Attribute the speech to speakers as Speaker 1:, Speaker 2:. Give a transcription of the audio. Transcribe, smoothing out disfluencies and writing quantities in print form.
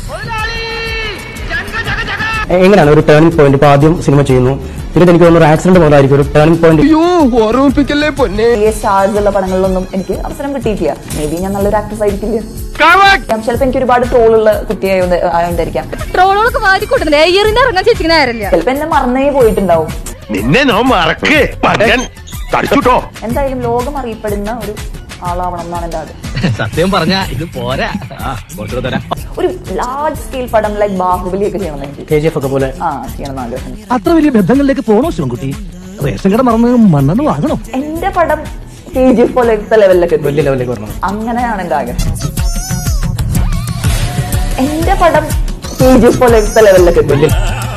Speaker 1: എങ്ങനെയാണ് ഒരു turning point? ഇപ്പൊ ആദ്യം സിനിമ ചെയ്യുന്നു, പിന്നെ എനിക്ക് തോന്നുന്നു ഒരു ആക്സിഡന്റ് പോലായിരിക്കും ഒരു ടേണിംഗ് പോയിന്റ്.
Speaker 2: സ്റ്റാർസ് ഉള്ള പടങ്ങളിലൊന്നും എനിക്ക് അവസരം കിട്ടിയിട്ടില്ല. മേ ബി ഞാൻ നല്ലൊരു ആക്ട്രസ് ആയിരിക്കില്ല. ചിലപ്പോ എനിക്ക് ഒരുപാട് ട്രോളുള്ള കുട്ടിയായോണ്ടായിരിക്കാം.
Speaker 3: ട്രോളുകളൊക്കെ
Speaker 2: ചിലപ്പോ എന്നെ മറന്നേ പോയിട്ടുണ്ടാവും. എന്തായാലും ലോകം അറിയപ്പെടുന്ന ഒരു ആളാവണം എന്നാണ് എന്റെ ആഗ്രഹം.
Speaker 4: സത്യം പറഞ്ഞ ഇത് പോരാ.
Speaker 2: ഒരു ലാർജ് സ്കെയിൽ പടം ലൈക്ക് ബാഹുബലി ഒക്കെ ചെയ്യണം എനിക്ക്.
Speaker 1: KGF ഒക്കെ പോലെ
Speaker 2: ചെയ്യണം ആഗ്രഹം.
Speaker 4: അത്ര വലിയ ബന്ധങ്ങളിലേക്ക് പോണോ ശിവൻകുട്ടി? റേഷൻ കട മറന്ന് മണ്ണെന്ന് വാങ്ങണോ?
Speaker 2: എന്റെ പടം KGF പോലത്തെ ലെവലിലൊക്കെ
Speaker 1: വലിയ ലെവലിലേക്ക് വരണം.
Speaker 2: അങ്ങനെയാണ് എന്റെ ആഗ്രഹം. എന്റെ പടം KGF പോലത്തെ ലെവലിലൊക്കെ